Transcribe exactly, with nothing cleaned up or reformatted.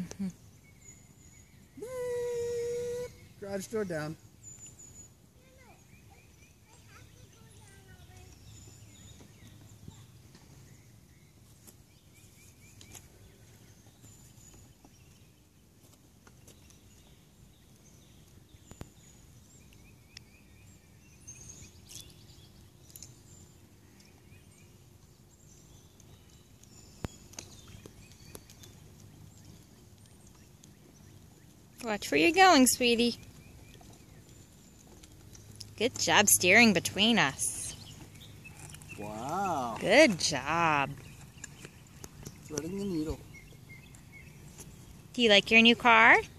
Mm-hmm. Garage door down. Watch where you're going, sweetie. Good job steering between us. Wow. Good job. Threading the needle. Do you like your new car?